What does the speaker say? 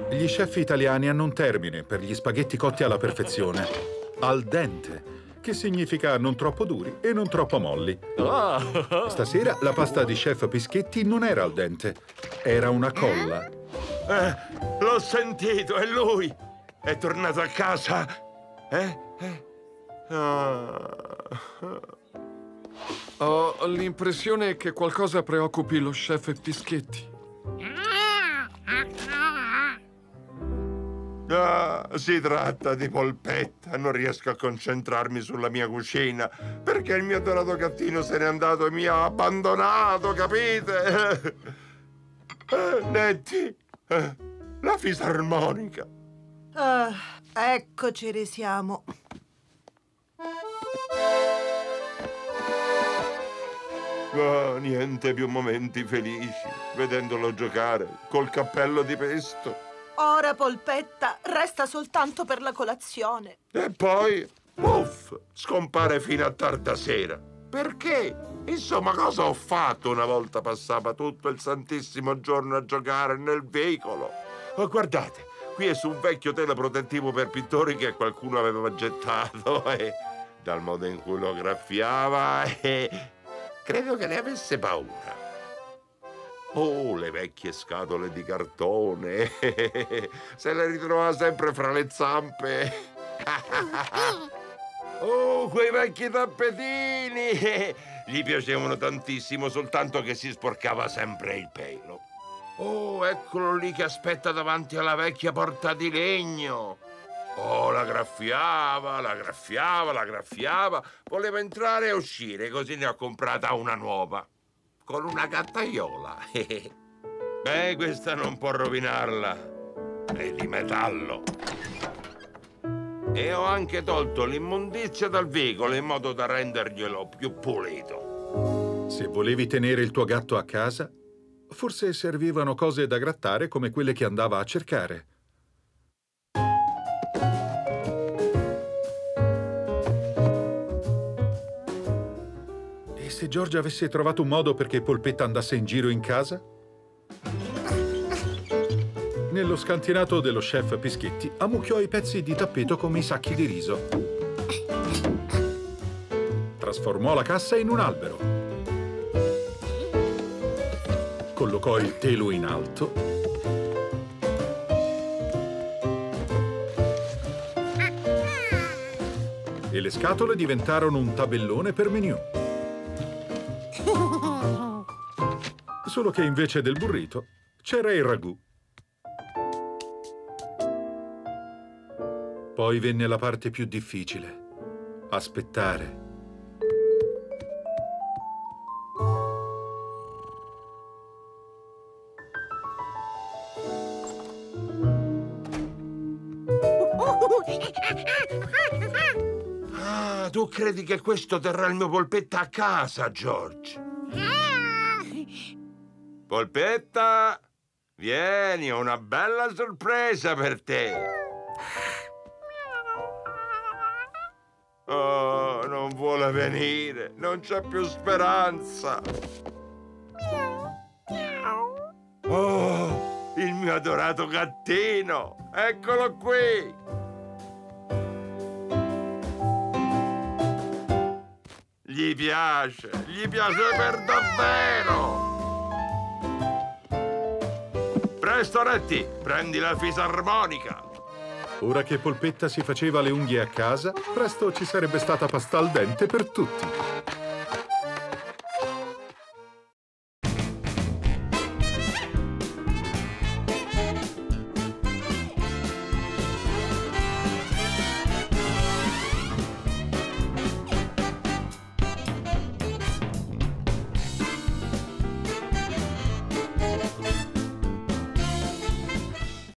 Gli chef italiani hanno un termine per gli spaghetti cotti alla perfezione: al dente, che significa non troppo duri e non troppo molli. Stasera la pasta di chef Pischetti non era al dente, era una colla. L'ho sentito, è lui! È tornato a casa? Ho l'impressione che qualcosa preoccupi lo chef Pischetti. Si tratta di polpetta. Non riesco a concentrarmi sulla mia cucina perché il mio adorato gattino se n'è andato e mi ha abbandonato, capite? Nettie, la fisarmonica. Eccoci risiamo. Niente più momenti felici vedendolo giocare col cappello di pesto. Ora, polpetta, resta soltanto per la colazione. E poi, puff, scompare fino a tarda sera. Perché? Insomma, cosa ho fatto una volta passava tutto il santissimo giorno a giocare nel veicolo? Oh, guardate, qui è su un vecchio teleprotettivo per pittori che qualcuno aveva gettato e dal modo in cui lo graffiava credo che ne avesse paura. Oh, le vecchie scatole di cartone. Se le ritrovava sempre fra le zampe. Oh, quei vecchi tappetini. Gli piacevano tantissimo, soltanto che si sporcava sempre il pelo. Oh, eccolo lì che aspetta davanti alla vecchia porta di legno. Oh, la graffiava, la graffiava, la graffiava. Voleva entrare e uscire, così ne ho comprata una nuova. Con una gattaiola. Beh, questa non può rovinarla. È di metallo. E ho anche tolto l'immondizia dal veicolo in modo da renderglielo più pulito. Se volevi tenere il tuo gatto a casa, forse servivano cose da grattare come quelle che andava a cercare. Se George avesse trovato un modo perché Polpetta andasse in giro in casa? Nello scantinato dello chef Pischetti ammucchiò i pezzi di tappeto come i sacchi di riso. Trasformò la cassa in un albero. Collocò il telo in alto. E le scatole diventarono un tabellone per menù. Solo che invece del burrito c'era il ragù. Poi venne la parte più difficile: aspettare. Ah, tu credi che questo terrà il mio polpetta a casa, George? Polpetta, vieni, ho una bella sorpresa per te. Oh, non vuole venire, non c'è più speranza. Oh, il mio adorato gattino, eccolo qui. Gli piace per davvero. Presto, Nettie, prendi la fisarmonica. Ora che Polpetta si faceva le unghie a casa, presto ci sarebbe stata pasta al dente per tutti.